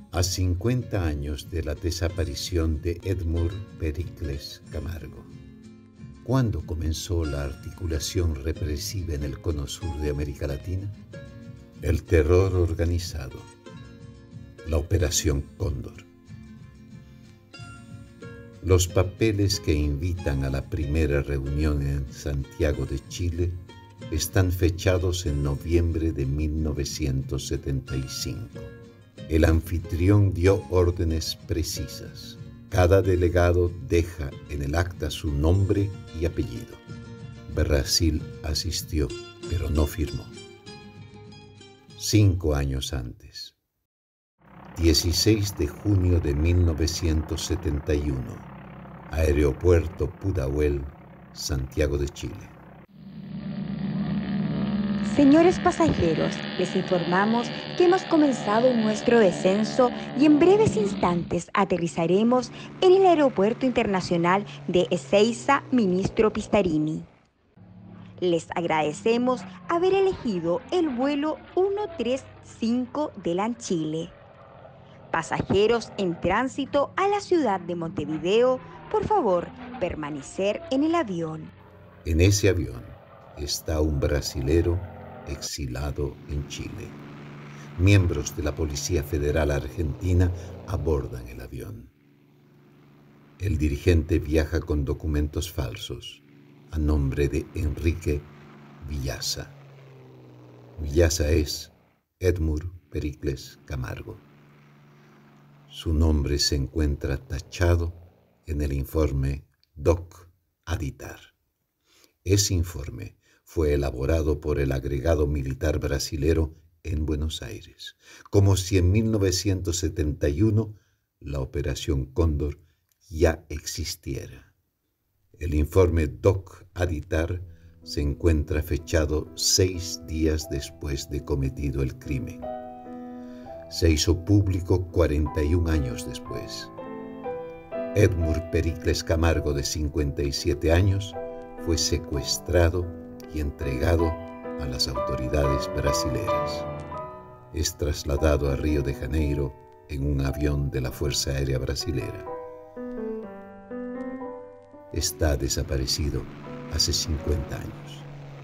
A 50 años de la desaparición de Edmur Pericles Camargo, ¿cuándo comenzó la articulación represiva en el cono sur de América Latina? El terror organizado, la Operación Cóndor. Los papeles que invitan a la primera reunión en Santiago de Chile están fechados en noviembre de 1975. El anfitrión dio órdenes precisas. Cada delegado deja en el acta su nombre y apellido. Brasil asistió, pero no firmó. 5 años antes, 16 de junio de 1971, Aeropuerto Pudahuel, Santiago de Chile. Señores pasajeros, les informamos que hemos comenzado nuestro descenso y en breves instantes aterrizaremos en el Aeropuerto Internacional de Ezeiza Ministro Pistarini. Les agradecemos haber elegido el vuelo 135 de LAN Chile. Pasajeros en tránsito a la ciudad de Montevideo, por favor, permanecer en el avión. En ese avión está un brasilero exilado en Chile. Miembros de la Policía Federal Argentina abordan el avión. El dirigente viaja con documentos falsos a nombre de Enrique Villaza. Villaza es Edmur Pericles Camargo. Su nombre se encuentra tachado en el informe Doc Aditar. Ese informe fue elaborado por el agregado militar brasilero en Buenos Aires, como si en 1971 la Operación Cóndor ya existiera. El informe Doc Aditar se encuentra fechado 6 días después de cometido el crimen. Se hizo público 41 años después. Edmur Pericles Camargo, de 57 años, fue secuestrado y entregado a las autoridades brasileras. Es trasladado a Río de Janeiro en un avión de la Fuerza Aérea Brasilera. Está desaparecido hace 50 años.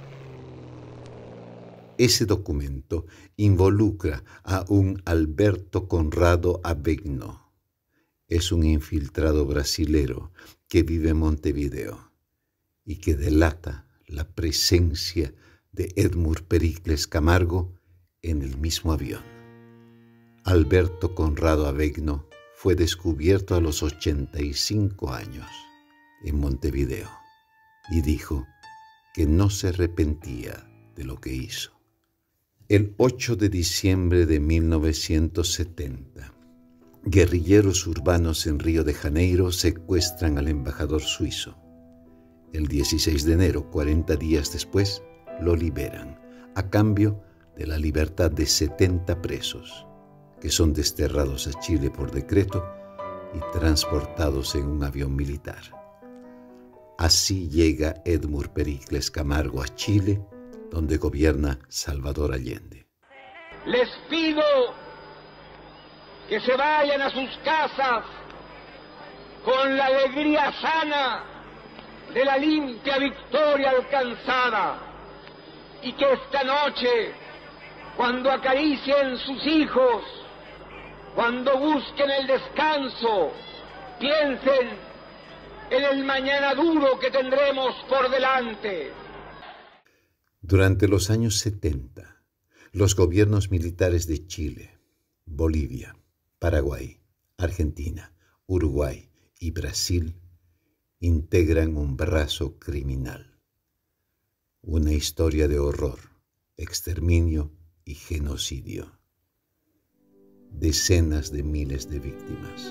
Ese documento involucra a un Alberto Conrado Avegno. Es un infiltrado brasilero que vive en Montevideo y que delata la presencia de Edmur Pericles Camargo en el mismo avión. Alberto Conrado Avegno fue descubierto a los 85 años en Montevideo y dijo que no se arrepentía de lo que hizo. El 8 de diciembre de 1970, guerrilleros urbanos en Río de Janeiro secuestran al embajador suizo. El 16 de enero, 40 días después, lo liberan, a cambio de la libertad de 70 presos, que son desterrados a Chile por decreto y transportados en un avión militar. Así llega Edmur Pericles Camargo a Chile, donde gobierna Salvador Allende. Les pido que se vayan a sus casas con la alegría sana de la limpia victoria alcanzada, y que esta noche, cuando acaricien sus hijos, cuando busquen el descanso, piensen en el mañana duro que tendremos por delante. Durante los años 70, los gobiernos militares de Chile, Bolivia, Paraguay, Argentina, Uruguay y Brasil integran un brazo criminal. Una historia de horror, exterminio y genocidio. Decenas de miles de víctimas.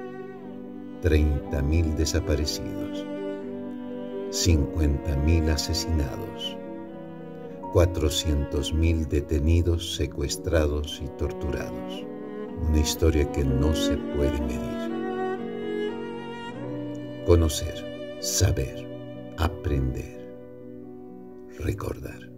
30.000 desaparecidos. 50.000 asesinados. 400.000 detenidos, secuestrados y torturados. Una historia que no se puede medir. Conocer, saber, aprender, recordar.